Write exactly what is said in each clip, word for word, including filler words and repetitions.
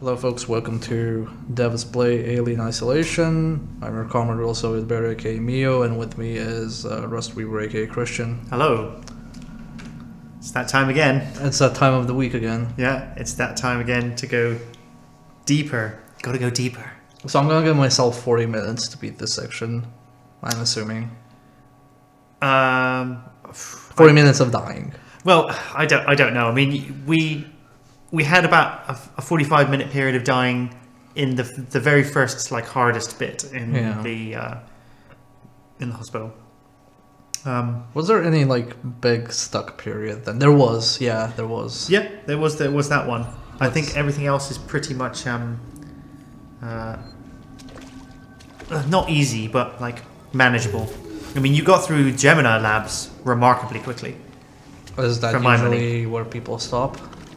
Hello folks, welcome to Devs Play Alien Isolation. I'm your comrade also with Barry aka Mio, and with me is uh, Rust Weaver aka Christian. Hello. It's that time again. It's that time of the week again. Yeah, it's that time again to go deeper. Gotta go deeper. So I'm gonna give myself forty minutes to beat this section, I'm assuming. Um, forty I, minutes of dying. Well, I don't, I don't know. I mean, we we had about a, a forty-five minute period of dying in the the very first like hardest bit in yeah. the uh, in the hospital. Um, was there any like big stuck period then? There was, yeah, there was. Yeah, there was there was that one. What's... I think everything else is pretty much um, uh, not easy, but like manageable. I mean, you got through Gemini Labs remarkably quickly. Is that usually where people stop?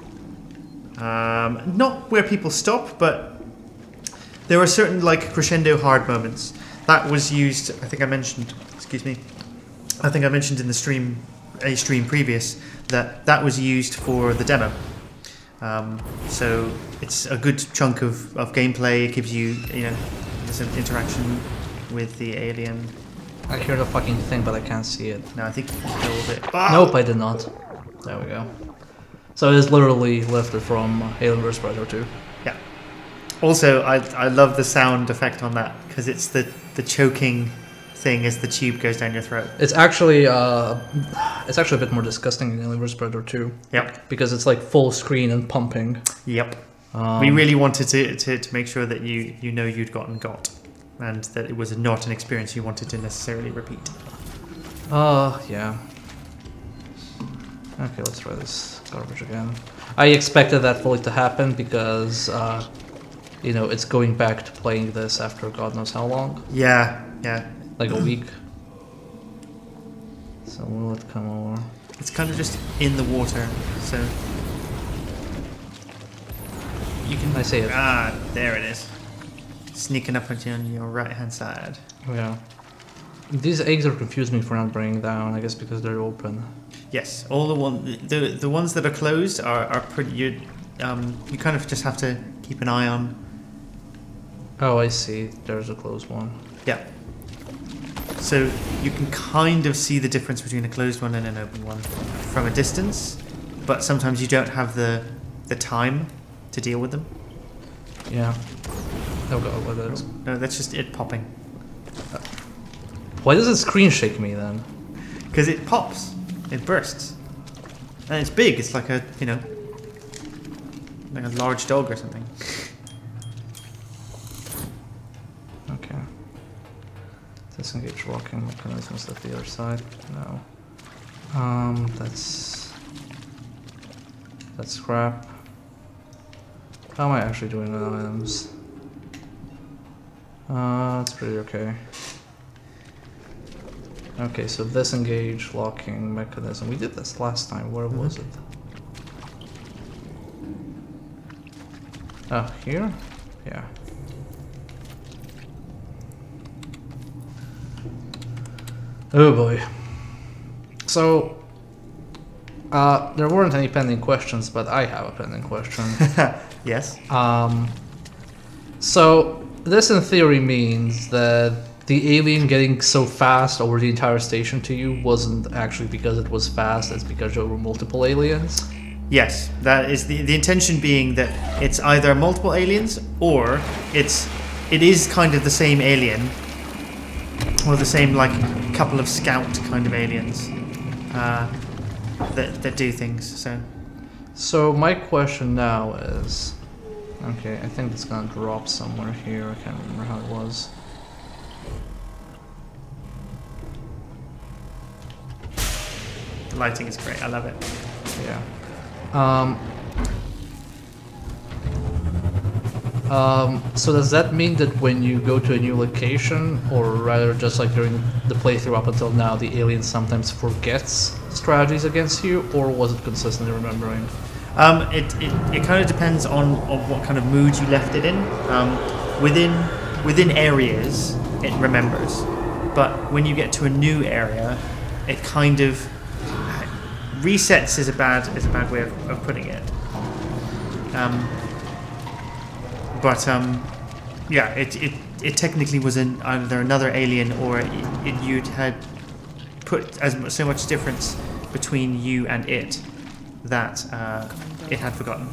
Um, not where people stop, but there were certain like crescendo hard moments. That was used, I think I mentioned, excuse me, I think I mentioned in the stream, a stream previous, that that was used for the demo. Um, so it's a good chunk of, of gameplay. It gives you, you know, some interaction with the alien. I hear the fucking thing, but I can't see it. No, I think you killed it. Ah! Nope, I did not. There we go. So it is literally lifted from Alien versus. Predator two. Yeah. Also, I I love the sound effect on that because it's the the choking thing as the tube goes down your throat. It's actually uh, it's actually a bit more disgusting in Alien versus. Predator two. Yep. Because it's like full screen and pumping. Yep. Um, we really wanted to, to to make sure that you you know you'd gotten got, and that it was not an experience you wanted to necessarily repeat. Uh, yeah. Okay, let's try this garbage again. I expected that fully to happen because, uh, you know, it's going back to playing this after God knows how long. Yeah, yeah. Like a week. So will it come over? It's kind of just in the water, so... You can... I see it. Ah, there it is. Sneaking up on your right-hand side. Yeah. These eggs are confusing me for not bringing down, I guess because they're open. Yes, all the one the the ones that are closed are, are pretty you um you kind of just have to keep an eye on. Oh, I see. There's a closed one. Yeah. So you can kind of see the difference between a closed one and an open one from a distance, but sometimes you don't have the the time to deal with them. Yeah. Oh god, what is? No, that's just it popping. Why does the screen shake me then? Because it pops. It bursts. And it's big. It's like a, you know, like a large dog or something. Okay. Disengage locking mechanisms at the other side. No. Um, that's... That's scrap. How am I actually doing with items? Uh, it's pretty okay. Okay, so disengage locking mechanism. We did this last time. Where mm-hmm. was it? Oh, here? Yeah. Oh boy. So, uh, there weren't any pending questions, but I have a pending question. Yes. Um. So this, in theory, means that the alien getting so fast over the entire station to you wasn't actually because it was fast, it's because there were multiple aliens? Yes, that is the the intention being that it's either multiple aliens or it's it is kind of the same alien or the same like couple of scout kind of aliens uh, that that do things. So So my question now is, okay, I think it's gonna drop somewhere here. I can't remember how it was. The lighting is great. I love it. Yeah. Um, um, so does that mean that when you go to a new location, or rather just like during the playthrough up until now, the alien sometimes forgets strategies against you, or was it consistently remembering? Um, it, it, it kind of depends on, on what kind of mood you left it in. Um, within within areas, it remembers. But when you get to a new area, it kind of resets is a bad is a bad way of, of putting it. Um, but um, yeah, it, it it technically was an either another alien or it, it, you'd had put as mu- so much difference between you and it that uh, it had forgotten.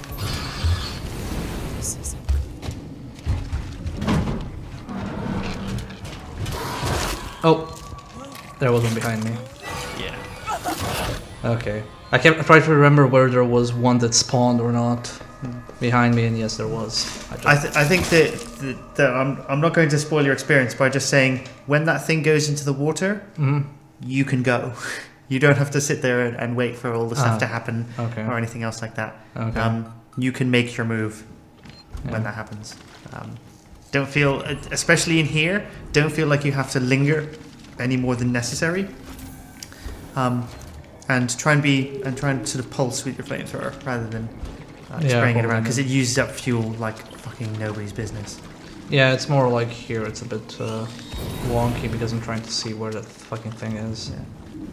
Oh, there was one behind me. Yeah. Okay. I kept trying to remember where there was one that spawned or not behind me, and yes, there was. I, just... I, th- I think that, that, that I'm, I'm not going to spoil your experience by just saying when that thing goes into the water, Mhm. you can go. You don't have to sit there and, and wait for all the stuff Ah, to happen okay. or anything else like that. Okay. Um, you can make your move Yeah. when that happens. Um, don't feel, especially in here, don't feel like you have to linger any more than necessary. Um, and try and be and try and sort of pulse with your flamethrower rather than uh, Yeah, spraying it probably around because not. it uses up fuel like fucking nobody's business. Yeah, it's more like here. It's a bit uh, wonky because I'm trying to see where that fucking thing is. Yeah.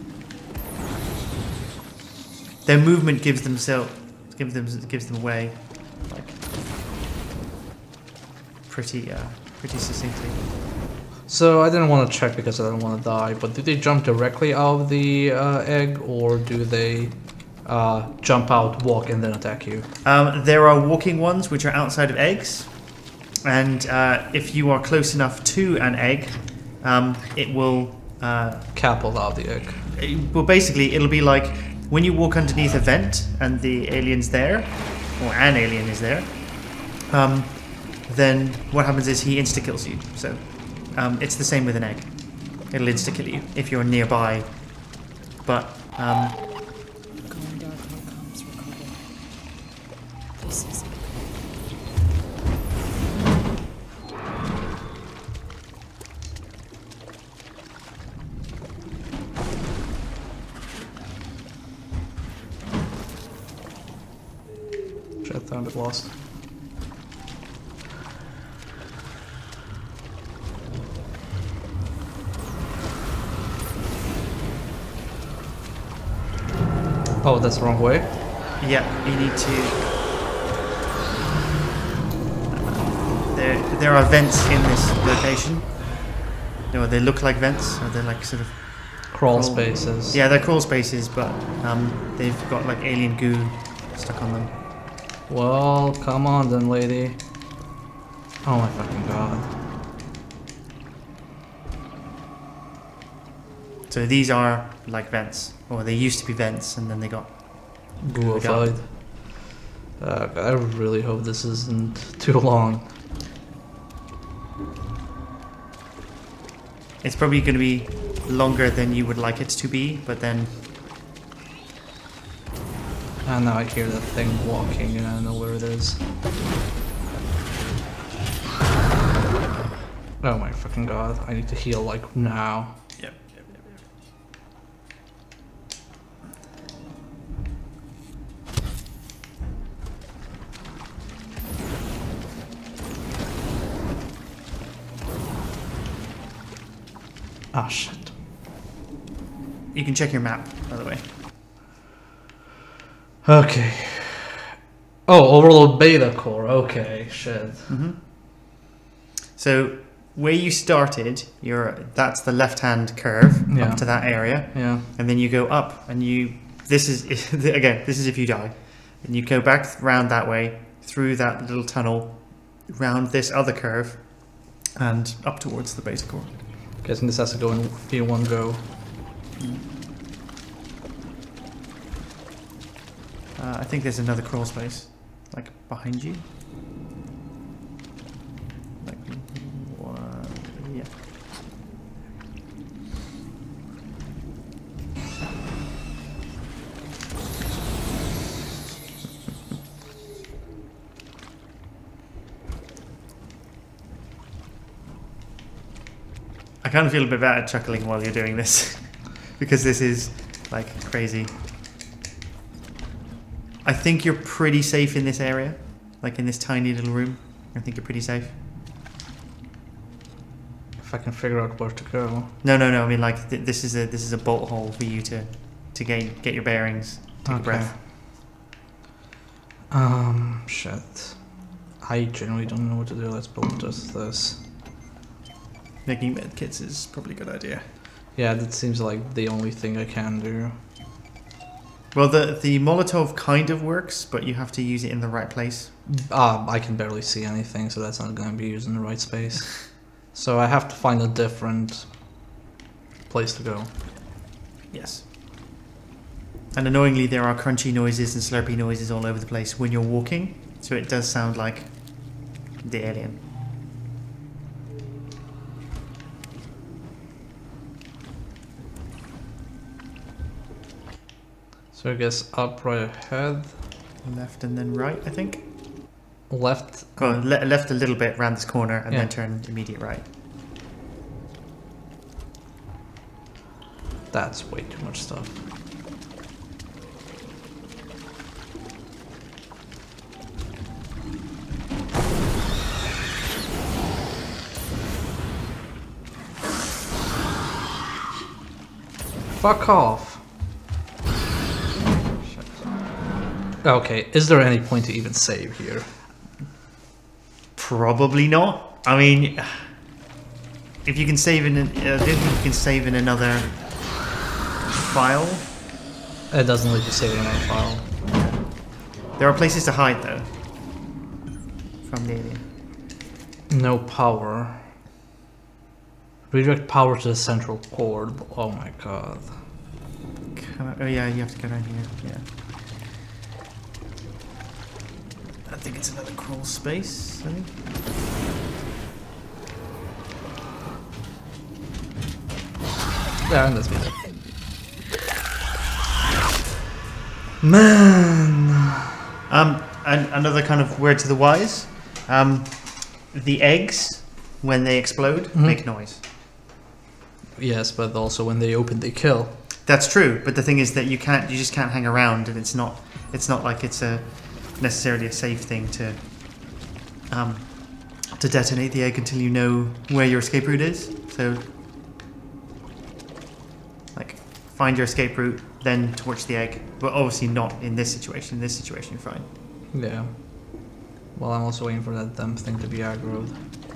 Their movement gives themselves gives them gives them away, like pretty uh, pretty succinctly. So I didn't want to check because I didn't want to die. But do they jump directly out of the uh, egg, or do they uh, jump out, walk, and then attack you? Um, there are walking ones which are outside of eggs, and uh, if you are close enough to an egg, um, it will. Uh, Capel out of the egg. it- well, basically, it'll be like when you walk underneath a vent and the alien's there, or an alien is there. Um, then what happens is he insta kills you. So um, it's the same with an egg. It'll insta kill you if you're nearby. But um, Going dark on comms recording. This is Shit, I'm a bit lost. Oh, that's the wrong way. yeah, you need to. There, there are vents in this location. No, they look like vents, or they're like sort of. Crawl Crawl. spaces. Yeah, they're crawl spaces, but um, they've got like alien goo stuck on them. Well, come on then, lady. Oh my fucking god. So these are like vents, or they used to be vents, and then they got. Gooified. Uh, I really hope this isn't too long. It's probably going to be longer than you would like it to be, but then And now I hear that thing walking and I don't know where it is. Oh my fucking god, I need to heal like now. Yep, yep, yep, yep. Ah shit. You can check your map, by the way. Okay. Oh, overload beta core. Okay, shit. Mm-hmm. So where you started, you're that's the left-hand curve Yeah. up to that area, Yeah. and then you go up, and you this is again this is if you die, and you go back round that way through that little tunnel, round this other curve, and up towards the beta core. Guessing this has to go in be one go. Uh, I think there's another crawl space, like behind you. Like, one, yeah. I kind of feel a bit bad chuckling while you're doing this, because this is like crazy. I think you're pretty safe in this area, like in this tiny little room. I think you're pretty safe. If I can figure out where to go. No, no, no. I mean, like th- this is a this is a bolt hole for you to to gain get your bearings, take a Okay. breath. Um, shit. I generally don't know what to do. Let's build just this. Making med kits is probably a good idea. Yeah, that seems like the only thing I can do. Well, the the Molotov kind of works, but you have to use it in the right place. Ah, I can barely see anything, so that's not going to be used in the right space. So I have to find a different place to go. Yes. And annoyingly, there are crunchy noises and slurpy noises all over the place when you're walking, so it does sound like the alien. So I guess up right ahead. Left and then right, I think. Left. Well, le left a little bit around this corner and Yeah. then turn immediate right. That's way too much stuff. Fuck off. Okay, is there any point to even save here? Probably not. I mean, if you can save in, an, uh, I don't think you can save in another file. It doesn't let you save it in a file. There are places to hide though. From the alien. No power. Redirect power to the central core. Oh my god. Can I, oh yeah, you have to go down here. Yeah. I think it's another crawl space. I think. Yeah, and that's me. Man. Um, and another kind of word to the wise. Um, the eggs, when they explode, Mhm. make noise. Yes, but also when they open, they kill. That's true, but the thing is that you can't, you just can't hang around, and it's not, it's not like it's a necessarily a safe thing to, um, to detonate the egg until you know where your escape route is. So, like, find your escape route, then torch the egg. But obviously not in this situation. In this situation, you're fine. Yeah. Well, I'm also waiting for that damn thing to be aggroed.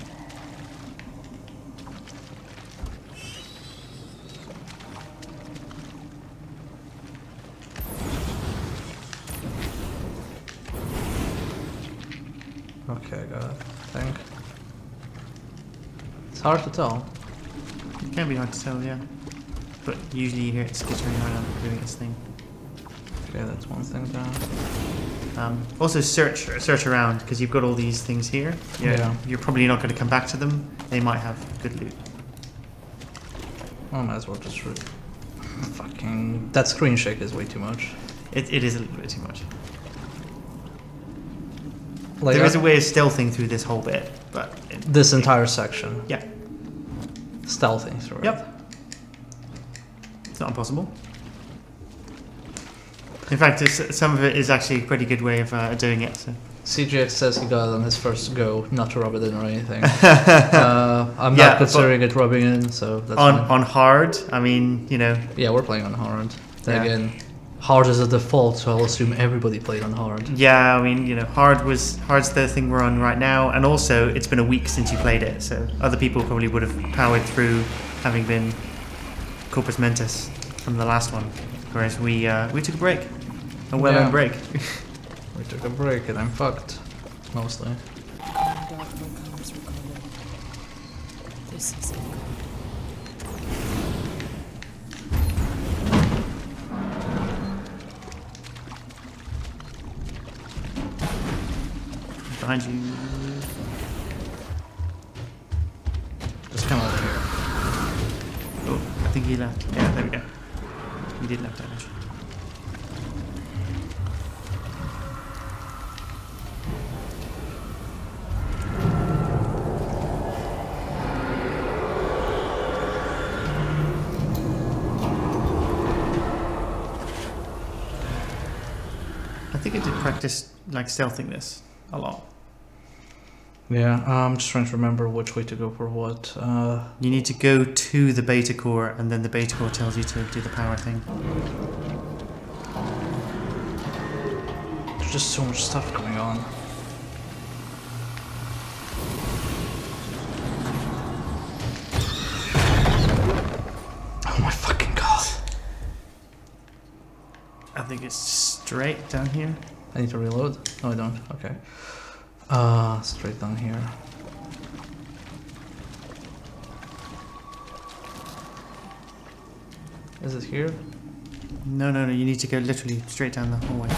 Okay, I got it, I think. It's hard to tell. It can be hard to tell, yeah. But usually you hear it skittering around doing its thing. Okay, that's one thing down. Um, also search search around, because you've got all these things here. You're, Yeah. You're probably not going to come back to them. They might have good loot. I might as well just re- fucking... That screen shake is way too much. It, it is a little bit too much. Like, There is I- a way of stealthing through this whole bit, but... It, this entire section. yeah. Stealthing through it. Yep. It's not impossible. In fact, it's, some of it is actually a pretty good way of uh, doing it. So. C J X says he got it on his first go, not to rub it in or anything. uh, I'm Yeah, not considering it rubbing in, so that's On fine. on hard, I mean, you know, Yeah, we're playing on hard. Then Yeah. again, hard is a default, so I'll assume everybody played on hard. yeah, I mean, you know, hard was hard's the thing we're on right now, and also it's been a week since you played it, so other people probably would have powered through, having been Corpus Mentis from the last one, whereas we uh, we took a break, a well-earned Yeah. break. We took a break and I'm fucked. Mostly. Dark archives recovered. This is it. Behind you. Just come over here. Oh, I think he left. Yeah, there we go. He did left damage. I think I did practice like stealthing this a lot. Yeah, I'm just trying to remember which way to go for what. Uh, You need to go to the beta core, and then the beta core tells you to do the power thing. there's just so much stuff going on. think it's straight down here. I need to reload? No, I don't. Okay. Uh, straight down here. Is it here? No, no, no. You need to go literally straight down the hallway.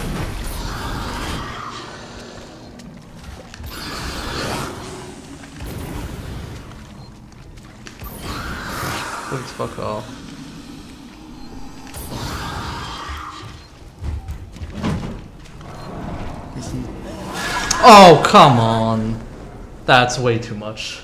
Please fuck off. Is he- Oh, come on. That's way too much.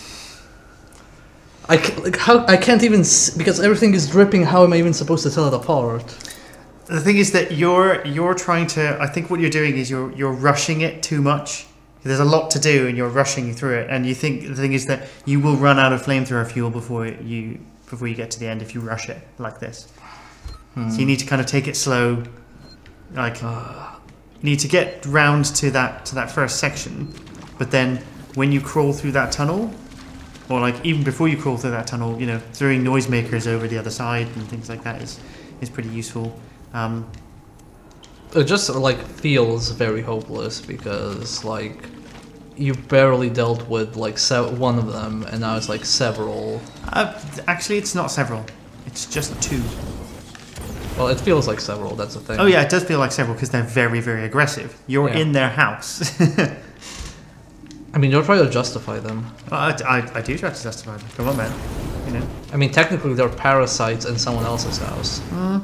I ca- like how I can't even s because everything is dripping. How am I even supposed to tell it apart? The thing is that you're you're trying to. I think what you're doing is you're you're rushing it too much. There's a lot to do, and you're rushing through it. And you think the thing is that you will run out of flamethrower fuel before you before you get to the end if you rush it like this. Hmm. So you need to kind of take it slow. Like you need to get round to that to that first section, but then when you crawl through that tunnel, or like even before you crawl through that tunnel, you know, throwing noisemakers over the other side and things like that is is pretty useful. Um, It just like feels very hopeless because like you barely dealt with like se one of them, and now it's like several. uh, actually, it's not several. It's just two. Well, it feels like several. That's the thing. Oh yeah, it does feel like several because they're very, very aggressive. You're Yeah. in their house. I mean, you're trying to justify them. I, I, I do try to justify them. Come on, man. You know. I mean, technically, they're parasites in someone else's house. Mm.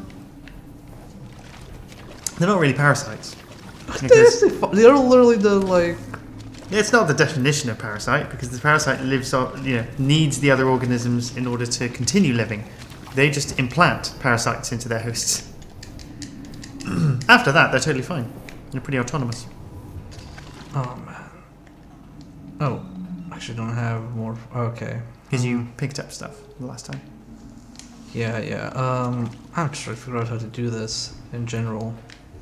They're not really parasites. They're, Because they're literally the like. it's not the definition of parasite because the parasite lives on, you know, needs the other organisms in order to continue living. They just implant parasites into their hosts. After that, they're totally fine. They're pretty autonomous. Oh man. Oh, actually, don't have more. Okay. Because you picked up stuff the last time. Yeah, yeah. Um, I'm just trying to figure out how to do this in general.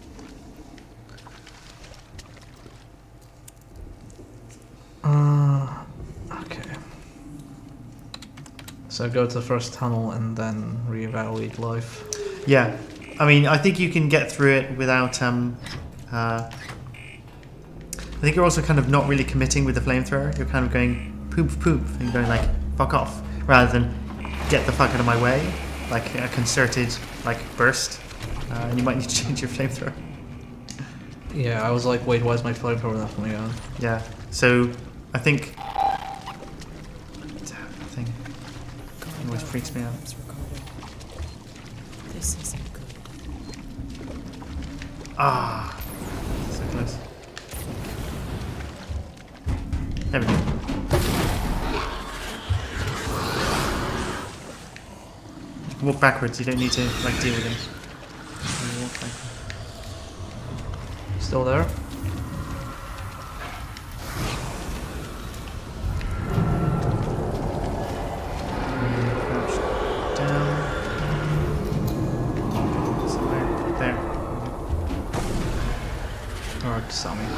Uh, okay. So go to the first tunnel and then reevaluate life. Yeah, I mean, I think you can get through it without. Um, uh, I think you're also kind of not really committing with the flamethrower. You're kind of going poof poof and going like fuck off, rather than get the fuck out of my way, like a concerted like burst. Uh, and you might need to change your flamethrower. Yeah, I was like, wait, why is my flamethrower not coming on? Yeah. So I think. Damn, that thing Going always dark freaks me out. comms recorded. This isn't good. Ah, so close. There we go. You can walk backwards. You don't need to like deal with him. You walk backwards. Still there? Crouch down. Somewhere there. Alright, saw me.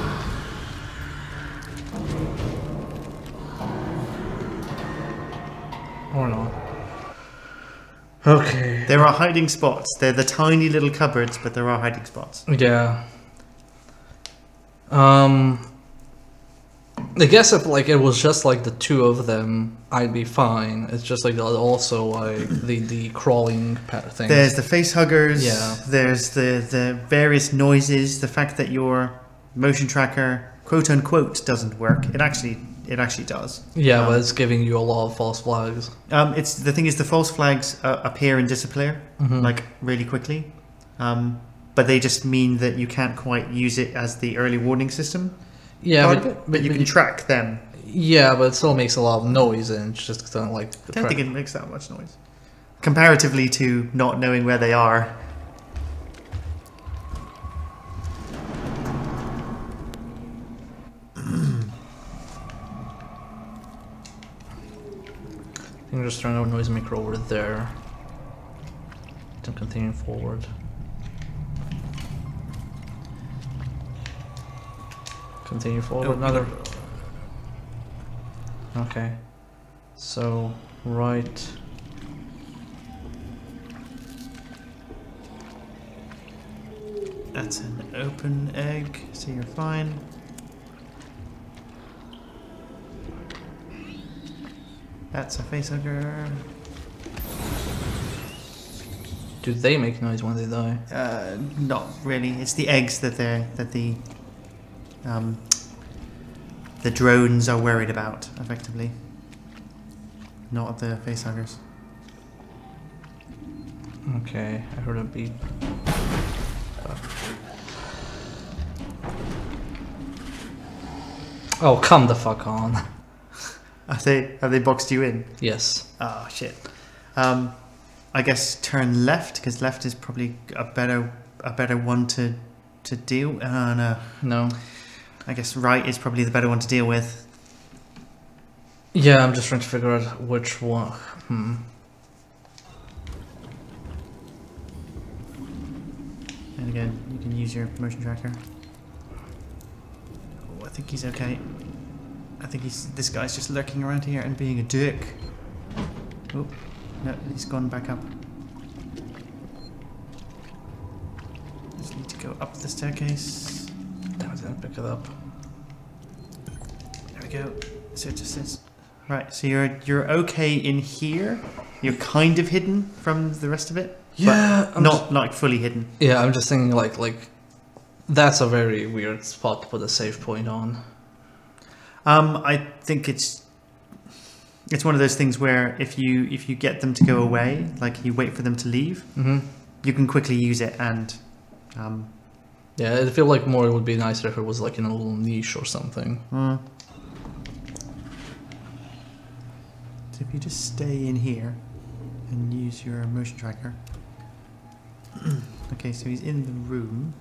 Or not. Okay. There are hiding spots. They're the tiny little cupboards, but there are hiding spots. Yeah. Um. I guess if like it was just like the two of them, I'd be fine. It's just like the- also like the the crawling pa- thing. There's the face huggers. Yeah. There's the the various noises. The fact that your motion tracker, quote unquote, doesn't work. It actually it actually does. Yeah, Um, but it's giving you a lot of false flags. Um, it's the thing is the false flags uh, appear and disappear Mhm. like really quickly, um, but they just mean that you can't quite use it as the early warning system. Yeah, part but, of it, but you can track them. Yeah, but it still makes a lot of noise and it's just kind of like. I don't think it makes that much noise comparatively to not knowing where they are. I'm just throwing a noisemaker over there. Then continue forward. Continue forward. Oh, Another. Okay. So right. That's an open egg, so you're fine. That's a facehugger. Do they make noise when they die? Uh, not really. It's the eggs that they're that the um, the drones are worried about, effectively. Not the facehuggers. Okay, I heard a beep. Oh, come the fuck on. Have they have they boxed you in? Yes. Oh shit. Um, I guess turn left because left is probably a better a better one to to deal. Uh, no, No. I guess right is probably the better one to deal with. Yeah, I'm just trying to figure out which one. Hmm. And again, you can use your motion tracker. Oh, I think he's okay. I think he's this guy's just lurking around here and being a dick. Oh, no, he's gone back up. Just need to go up the staircase. Damn it, I didn't pick it up. There we go. So it just says. Right, so you're you're okay in here. You're kind of hidden from the rest of it. Yeah, but I'm not like fully hidden. Yeah, I'm just thinking like like that's a very weird spot to put a save point on. Um, I think it's it's one of those things where if you if you get them to go away, like you wait for them to leave, Mm-hmm. you can quickly use it and. Um, Yeah, I feel like more it would be nicer if it was like in a little niche or something. uh, so if you just stay in here and use your motion tracker. Okay, so he's in the room.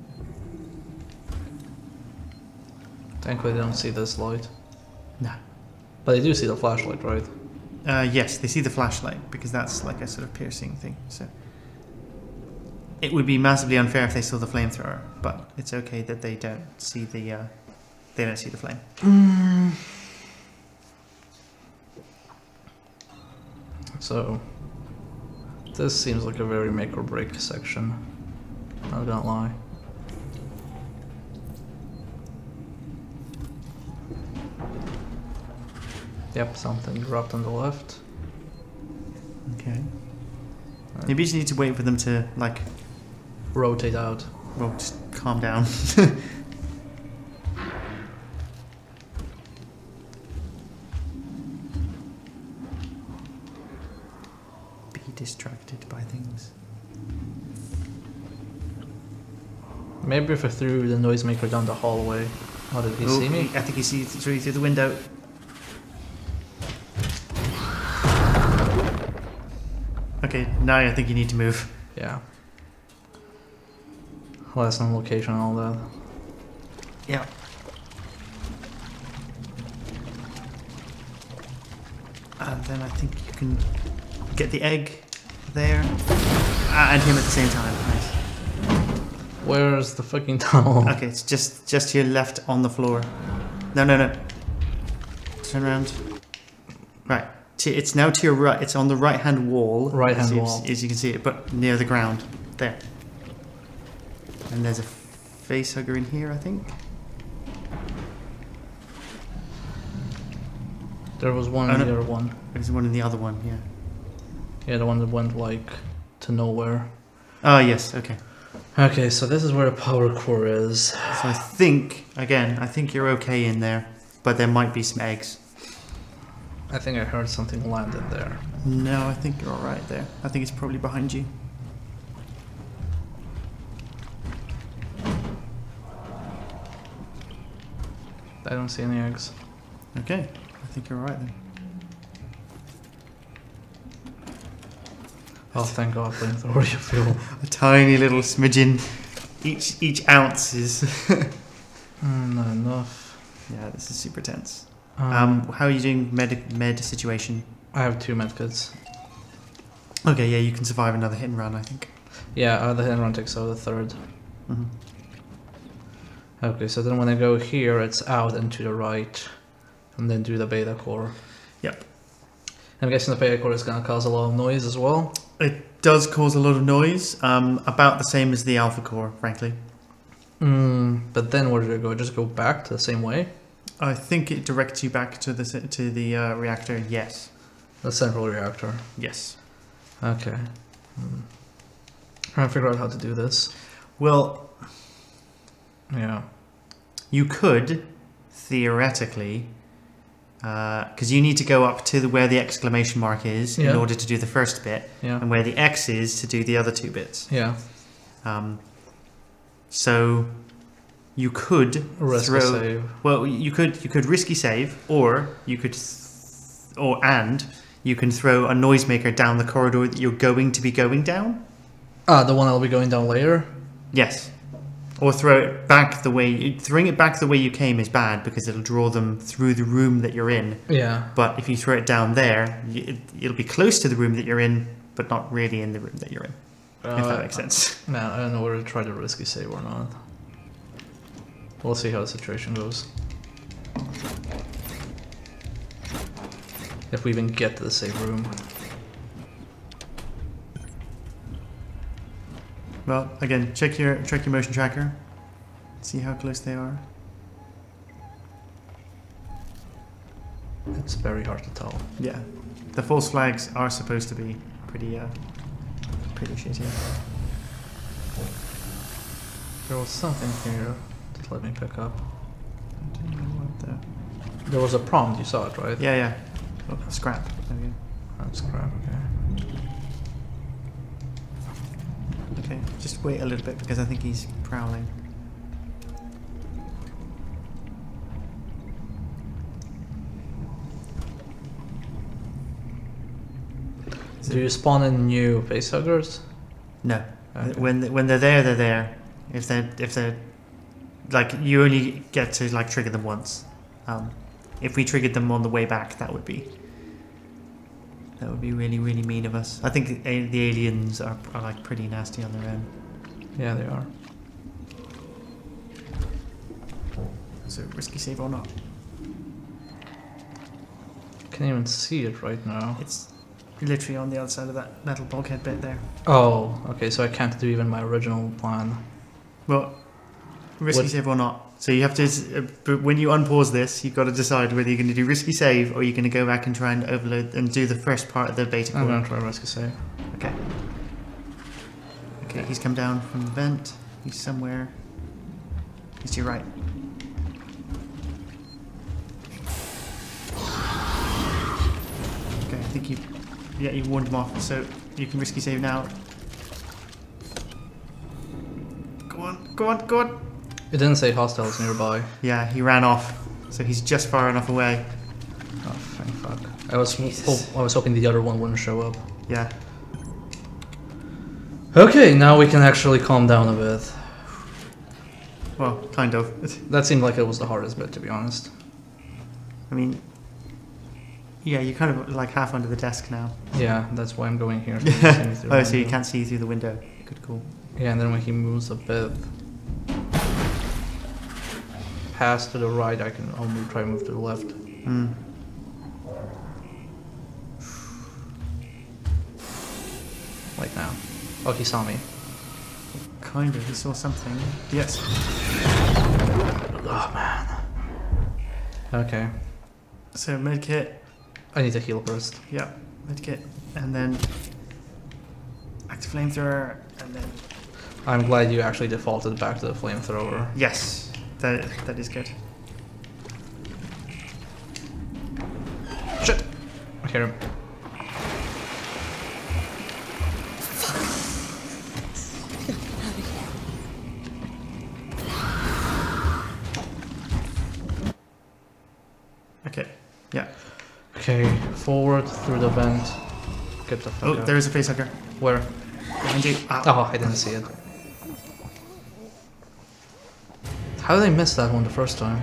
Thankfully, they don't see this light. No. But they do see the flashlight, right? Uh, yes, they see the flashlight because that's like a sort of piercing thing. So it would be massively unfair if they saw the flamethrower, but it's okay that they don't see the uh, they don't see the flame. Mm. So this seems like a very make or break section. Not gonna lie. Yep, something dropped on the left. Okay. Maybe you just need to wait for them to like, Rotate out. well, just calm down. Be distracted by things. Maybe if I threw the noisemaker down the hallway. Oh, did he Oh, see me? I think he sees through through the window. Okay, now I think you need to move. Yeah. Lesson, location, all that. Yeah. And then I think you can get the egg there ah, and him at the same time. Nice. Where's the fucking tunnel? Okay, it's just just to your left on the floor. No, no, no. Turn around. Right. To, it's now to your right. It's on the right-hand wall. Right-hand as you- wall. As you can see it, but near the ground. There. And there's a face hugger in here, I think. There was one Oh, in no. the other one. There's one in the other one, yeah. Yeah, the one that went like to nowhere. Oh, yes, okay. Okay, so this is where the power core is. So I think, again, I think you're okay in there, but there might be some eggs. I think I heard something land in there. No, I think you're alright there. I think it's probably behind you. I don't see any eggs. Okay, I think you're alright then. Oh, thank God, flamethrower, you feel. A tiny little smidgen. Each each ounce is. Mm, not enough. Yeah, this is super tense. Um, Um, how are you doing med med situation? I have two medkits. Okay, yeah, you can survive another hit and run, I think. Yeah, uh, the hit and run takes out the third. hmm Okay, so then when I go here, it's out and to the right, and then do the beta core. Yep. I'm guessing the Paycore is gonna cause a lot of noise as well. It does cause a lot of noise, um, about the same as the Alpha Core, frankly. Mm, but then where do you go? Just go back to the same way? I think it directs you back to the s- to the uh, reactor. Yes. The central reactor. Yes. Okay. Hmm. Trying to figure out how to do this. Well, Yeah. you could theoretically, because you need to go up to the, where the exclamation mark is Yeah. in order to do the first bit, Yeah. and where the X is to do the other two bits. Yeah. Um, so you could Risk throw. a save. Well, you could you could risky save, or you could, th- or and you can throw a noisemaker down the corridor that you're going to be going down. Ah, the one I'll be going down later? Yes. Or throw it back the way you, throwing it back the way you came is bad because it'll draw them through the room that you're in. Yeah. But if you throw it down there, y- it, it'll be close to the room that you're in, but not really in the room that you're in. if that makes sense. Man, I don't know whether to try the risky save or not. We'll see how the situation goes. If we even get to the save room. Well, again, check your check your motion tracker. See how close they are. It's very hard to tell. Yeah, the false flags are supposed to be pretty uh, pretty shitty. There was something here that let me pick up. I don't know what the... There was a prompt, you saw it, right? Yeah, yeah. Oh, scrap. There we go. That's crap, okay. Okay, just wait a little bit because I think he's prowling. Do you spawn in new facehuggers? No. Okay. When when they're there, they're there. If they're if they're like you only get to like trigger them once. Um, if we triggered them on the way back, that would be that would be really really mean of us. I think the, the aliens are, are like pretty nasty on their own. Yeah, they are. So risky save or not? Can't even see it right now. It's literally on the other side of that metal bulkhead bit there. Oh, okay, so I can't do even my original plan. Well, risky What- save or not. So you have to, uh, but when you unpause this, you've got to decide whether you're going to do risky save or you're going to go back and try and overload and do the first part of the beta I'm core. gonna try rescue save. Okay. Okay, he's come down from the vent. He's somewhere. He's to your right. Okay, I think you, yeah, you warned him off, so you can risky save now. Go on, go on, go on. It didn't say hostiles nearby. Yeah, he ran off, so he's just far enough away. Oh, thank fuck. I was Jesus. hope, I was hoping the other one wouldn't show up. Yeah. Okay, now we can actually calm down a bit. Well, kind of. That seemed like it was the hardest bit, to be honest. I mean, yeah, you're kind of like half under the desk now. Yeah, that's why I'm going here. So you can see me through the Oh, so you window. can't see through the window. Good call. Yeah, and then when he moves a bit past to the right, I can only try to move to the left. Hmm. Like now. Oh, he saw me. Kind of. He saw something. Yes. Oh man. Okay. So medkit. I need to heal first. Yeah, medkit, and then active flamethrower, and then I'm glad you actually defaulted back to the flamethrower. yes, that that is good. Shit! I hear him. Okay. Yeah. Okay, forward through the vent. Get the fuck Oh, out. there is a facehugger Where? behind you. Ah. Oh, I didn't see it. How did I miss that one the first time?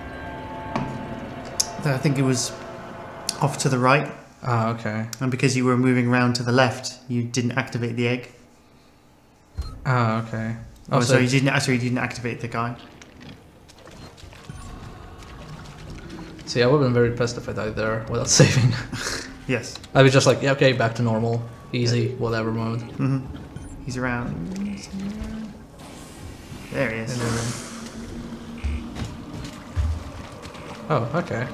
I think it was off to the right, Ah, okay. and because you were moving around to the left, you didn't activate the egg. Ah, okay. Oh, Oh, so sorry, you didn't. Sorry, you didn't activate the guy. see, I would have been very pissed if I died there without saving. Yes. I was just like, yeah, okay, back to normal, easy, whatever mode. Mm-hmm. He's around somewhere. There he is. Oh, okay.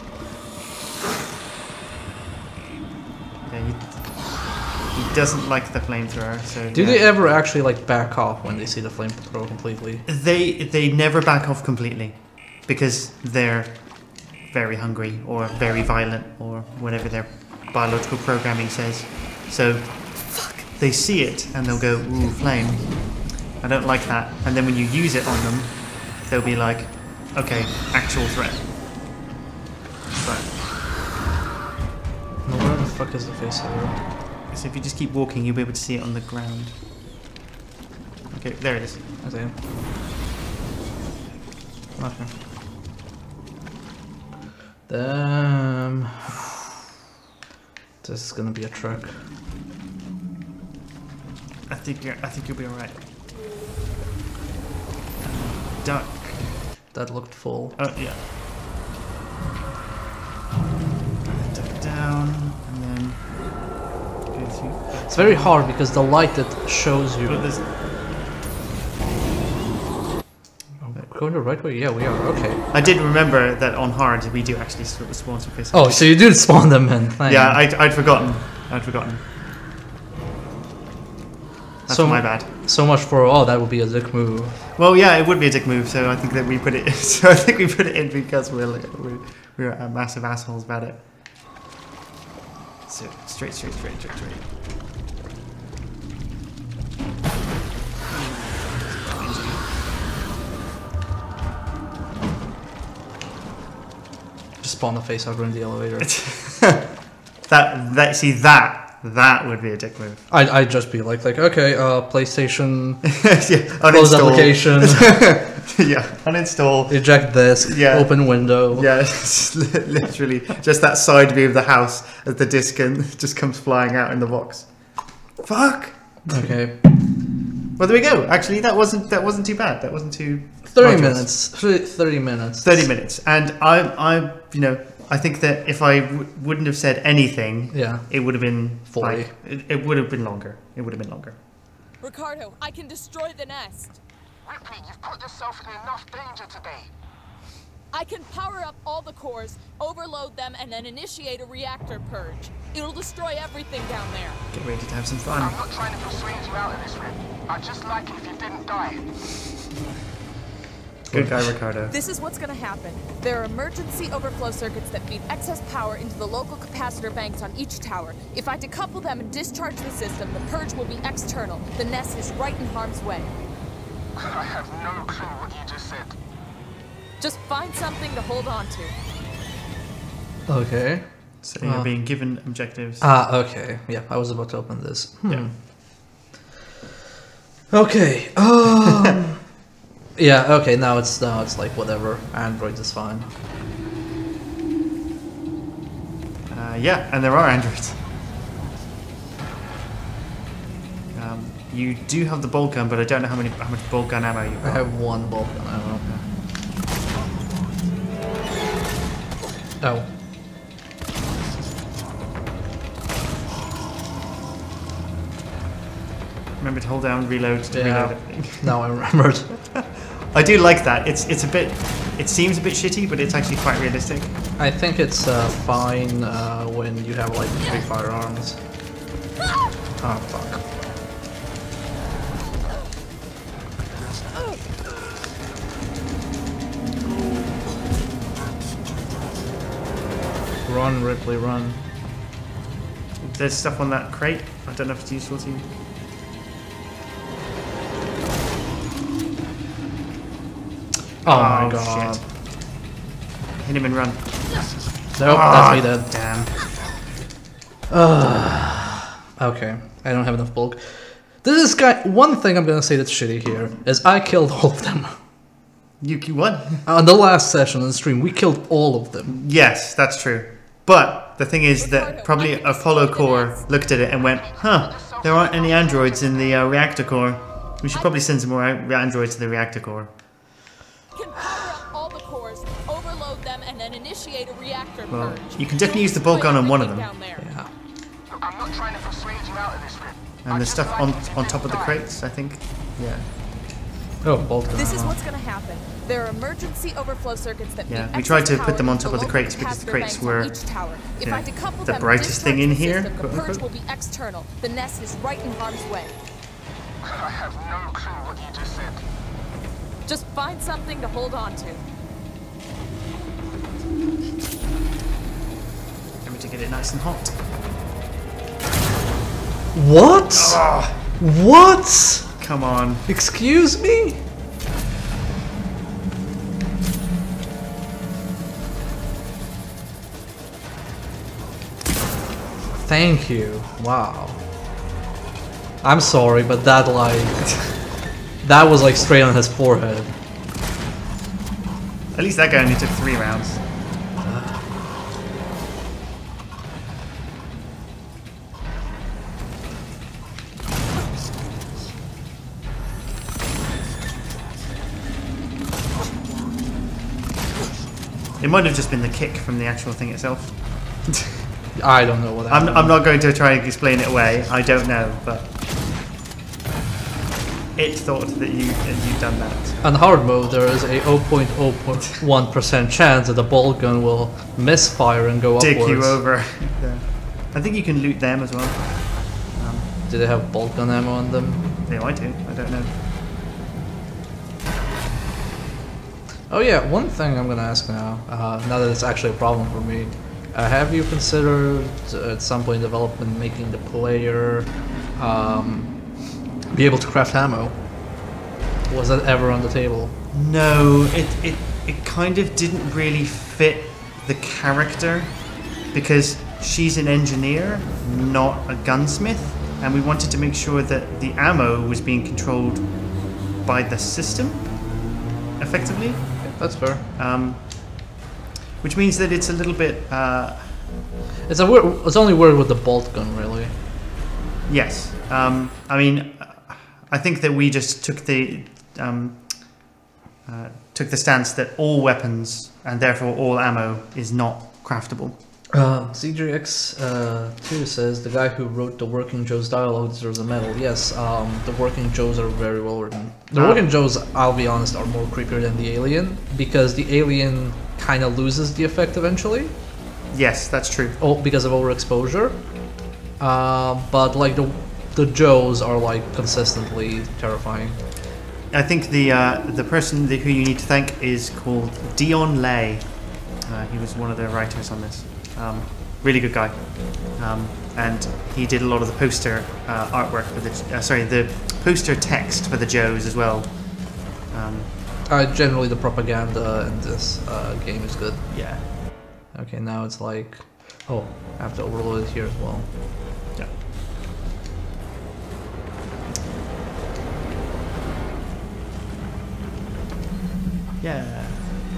Yeah, he, he doesn't like the flamethrower. So Do yeah. they ever actually like back off when they see the flamethrower completely? They they never back off completely, because they're very hungry or very violent or whatever their biological programming says. So they see it and they'll go, ooh, flame. I don't like that. And then when you use it on them, they'll be like, okay, actual threat. But No, where the fuck is the face here? so if you just keep walking, you'll be able to see it on the ground. Okay, there it is. I see him. Okay. Damn. This is gonna be a trick. I think you're. I think you'll be all right. Duck. That looked full. Oh yeah. Duck down and then go through. It's very hard because the light that shows you. But there's Going the right way? Yeah, we are. Okay. I did remember that on hard we do actually sort of spawn some fish. Oh, so you did spawn them in. Thank Yeah, you. I'd, I'd forgotten. I'd forgotten. That's So- my bad. So much for oh, that would be a dick move. Well, yeah, it would be a dick move. So I think that we put it. So I think we put it in because we're like, we're, we're uh, massive assholes about it. So straight, straight, straight, straight, straight. Just spawn the face hugger in the elevator. That that see that that would be a dick move. I'd, I'd just be like, like okay, uh, PlayStation, Yeah, close uninstall. application, Yeah, uninstall. eject disk, Yeah. open window. Yeah, it's li- literally just that side view of the house as the disc and just comes flying out in the box. Fuck. Okay. Well, there we go. Actually, that wasn't that wasn't too bad. That wasn't too. Thirty arduous. minutes. Thirty minutes. Thirty minutes, and I, I, you know, I think that if I w- wouldn't have said anything, Yeah. it would have been forty. like, it, it would have been longer. It would have been longer. Ricardo, I can destroy the nest. Ripley, you've put yourself in enough danger today. I can power up all the cores, overload them, and then initiate a reactor purge. It'll destroy everything down there. Get ready to have some I'm fun. not trying to persuade you out of this, Rip. I'd just like it if you didn't die. Good guy, Ricardo. This is what's gonna happen. There are emergency overflow circuits that feed excess power into the local capacitor banks on each tower. If I decouple them and discharge the system, the purge will be external. The nest is right in harm's way. I have no clue what you just said. Just find something to hold on to. Okay. So you're Uh. being given objectives. Ah, okay. Yeah, I was about to open this. Hmm. Yeah. Okay. Um. yeah. Okay. Now it's now it's like whatever. Android is fine. Uh, yeah, and there are androids. Um, you do have the bolt gun, but I don't know how many how much bolt gun ammo you've I got. have one bolt gun ammo. Oh. Remember to hold down reload to Yeah. reload everything. Now I remembered. I do like that. It's it's a bit. It seems a bit shitty, but it's actually quite realistic. I think it's uh, fine uh, when you have like three firearms. Oh fuck. Run, Ripley, run. There's stuff on that crate. I don't know if it's useful to you. Oh, my god. shit. Hit him and run. Nope, Ah, that's me dead. Damn. Okay, I don't have enough bulk. This is guy. One thing I'm gonna say that's shitty here is I killed all of them. You you what? On the last session on the stream, we killed all of them. Yes, that's true. But the thing is that probably Apollo Core looked at it and went, huh, there aren't any androids in the uh, reactor core. We should probably send some more a- androids to the reactor core. Can power up all the cores, overload them, and then initiate a reactor Master Well, Purge. you can definitely use the bolt gun on one of them. Down there. Yeah. Look, I'm not trying to persuade you out of this, Rip. And I'd the just stuff like on it if you on didn't top of the die. crates, I think. Yeah. Oh, bolt gun This is ammo. what's going to happen. There are emergency overflow circuits that Yeah, feed we tried excess to put them power on to top of the local crates because the capacitor crates banks on were, each tower. If yeah, I decouple the them and brightest thing in discharge the here, system, quote the purge unquote. will be external. The nest is right in harm's way. I have no clue what you just said. Just find something to hold on to. Remember to get it nice and hot. What? Oh, What? come on. Excuse me? Thank you. Wow. I'm sorry, but that like that was like straight on his forehead. At least that guy only took three rounds. It might have just been the kick from the actual thing itself. I don't know what I'm, happened. I'm not going to try and explain it away. I don't know, but it thought that you that you'd done that. On hard mode, there is a zero point zero one percent chance that the bolt gun will misfire and go Dick upwards. you over. Yeah. I think you can loot them as well. Um, Do they have bolt gun ammo on them? they might do. I don't know. Oh yeah, one thing I'm gonna ask now, uh, now that it's actually a problem for me, uh, have you considered uh, at some point in development making the player um, be able to craft ammo? Was that ever on the table? No, it, it it kind of didn't really fit the character because she's an engineer, not a gunsmith, and we wanted to make sure that the ammo was being controlled by the system, effectively. That's fair. Um, which means that it's a little bit, uh, It's a weird, it's only weird with the bolt gun, really. yes. Um, I mean, I think that we just took the um, uh, took the stance that all weapons and therefore all ammo is not craftable. Uh, C J X two says the guy who wrote the Working Joe's dialogue deserves a medal. Yes, um, the Working Joes are very well written. The Ah. Working Joes, I'll be honest, are more creepier than the Alien because the Alien kind of loses the effect eventually, Yes, that's true. oh, because of overexposure. Uh, but like the the Joes are like consistently terrifying. I think the uh, the person that, who you need to thank is called Dion Lay. Uh, he was one of the writers on this. Um, really good guy, um, and he did a lot of the poster uh, artwork for the uh, sorry the poster text for the Joes as well. Um, Uh, generally, the propaganda in this uh, game is good. yeah, Okay, now it's like, oh, I have to overload it here as well. yeah. Yeah.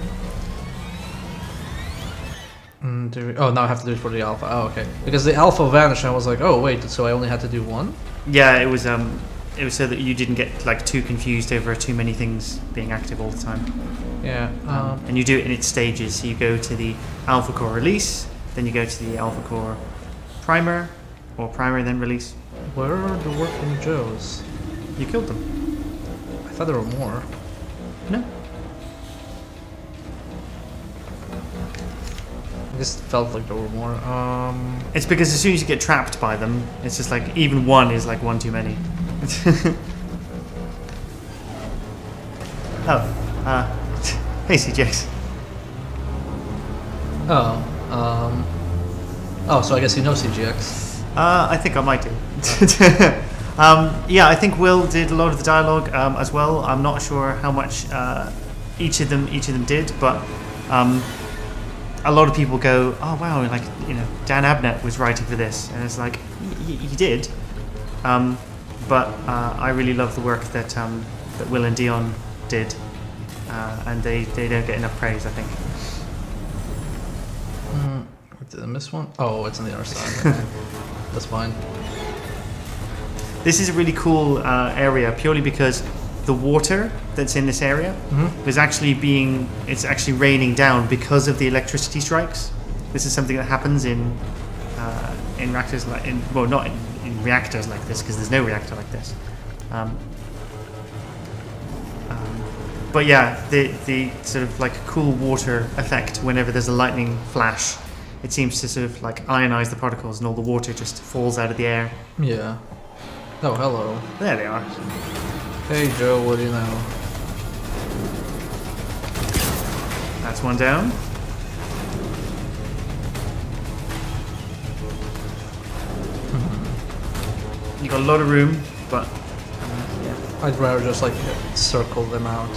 Mm, do we- oh, now I have to do it for the alpha. Oh, okay. Because the alpha vanished, I was like, oh wait, so I only had to do one? Yeah, it was um, it was so that you didn't get like too confused over too many things being active all the time. Yeah. Um, Um, and you do it in its stages. So you go to the Alpha Core release, then you go to the Alpha Core primer, or primer then release. where are the Working Joes? You killed them. I thought there were more. No. I just felt like there were more. Um, It's because as soon as you get trapped by them, it's just like even one is like one too many. oh, uh, hey C J X. oh. Um. Oh, so I guess you know C G X. Uh, I think I might do. um, yeah, I think Will did a lot of the dialogue um, as well. I'm not sure how much uh, each of them each of them did, but um, a lot of people go, "Oh wow!" Like you know, Dan Abnett was writing for this, and it's like he, he did. Um, but uh, I really love the work that um, that Will and Dion did, uh, and they, they don't get enough praise, I think. Mm, did I miss one? Oh, it's on the other side. Okay. That's fine. This is a really cool uh, area purely because the water that's in this area Mhm. was actually being, it's actually raining down because of the electricity strikes. This is something that happens in uh, in reactors like in well, not in, in reactors like this because there's no reactor like this. Um, um, but yeah, the the sort of like cool water effect whenever there's a lightning flash, it seems to sort of like ionize the particles and all the water just falls out of the air. Yeah. Oh, hello. There they are. Hey Joe, what do you know? That's one down. You got a lot of room, but um, yeah. I'd rather just like circle them out.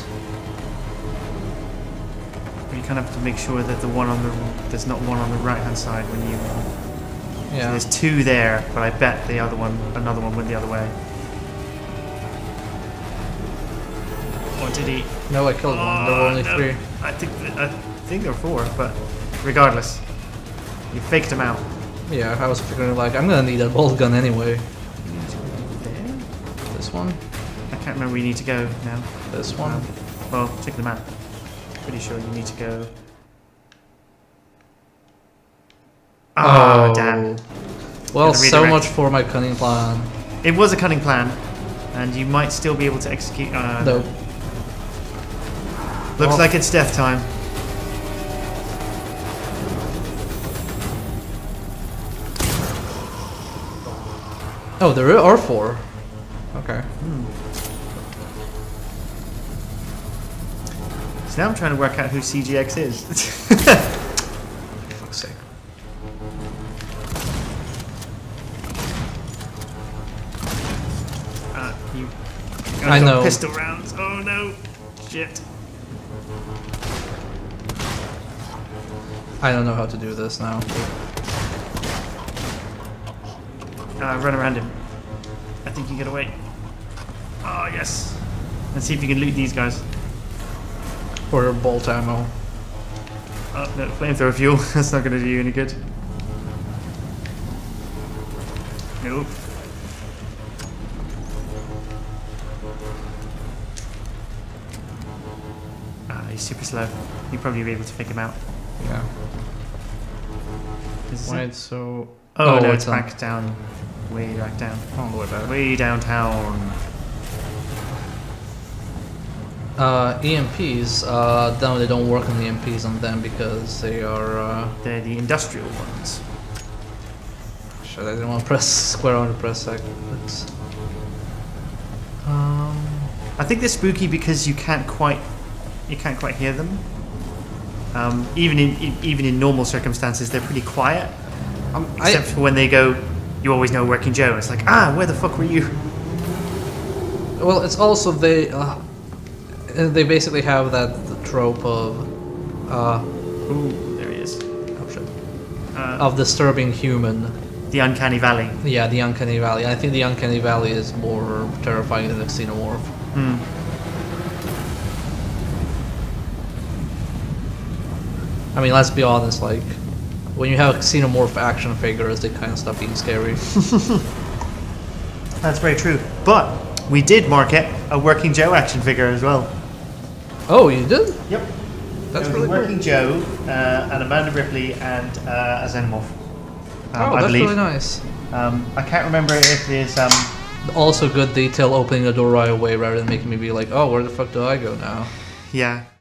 You kind of have to make sure that the one on the there's not one on the right hand side when you. Uh, so Yeah. there's two there, but I bet the other one, another one went the other way. Or did he? No, I killed one. There were only no. three. I think I think there were four, but regardless, you faked them out. Yeah, I was figuring like I'm gonna need a bolt gun anyway. There? This one, I can't remember where you need to go now. this one. Um, well, check the map. Pretty sure you need to go. Oh, damn. Well, Gotta so redirect. much for my cunning plan. It was a cunning plan, and you might still be able to execute. Uh, Nope. Looks Well- like it's death time. Oh, there are four. Okay. So now I'm trying to work out who C G X is. For fuck's sake. uh, you. I got know. Pistol rounds. Oh no! Shit. I don't know how to do this now. Uh, run around him. I think you get away. Oh yes. Let's see if you can loot these guys. For bolt ammo. Oh no, flamethrower fuel. That's not going to do you any good. Nope. Ah, he's super slow. You'll probably be able to pick him out. Yeah. Is it- Wait, so. Oh, no, it's on- back down. Way back down. All the way back. Way downtown. Uh, E M Ps, uh, no, they don't work on E M Ps on them because they are, uh, They're the industrial ones. shit, I didn't want to press square on to press sec. But, um, I think they're spooky because you can't quite, you can't quite hear them. Um, even in e- even in normal circumstances, they're pretty quiet. um, Except I, for when they go, you always know Working Joe. It's like, ah, where the fuck were you? well, it's also they, uh, they basically have that trope of, uh, Ooh, there he is. oh shit, Uh, of disturbing human. the Uncanny Valley. Yeah, the Uncanny Valley. I think the Uncanny Valley is more terrifying than the Xenomorph. Hmm. I mean, let's be honest, like, when you have Xenomorph action figures, they kind of stop being scary. That's very true. But we did market a Working Joe action figure as well. Oh, you did? Yep. That's There was really a Working cool. Joe, uh, and Amanda Ripley, and uh, a Xenomorph. Um, Oh, I that's believe. really nice. Um, I can't remember if there's um. Also good detail opening the door right away rather than making me be like, oh, where the fuck do I go now? Yeah.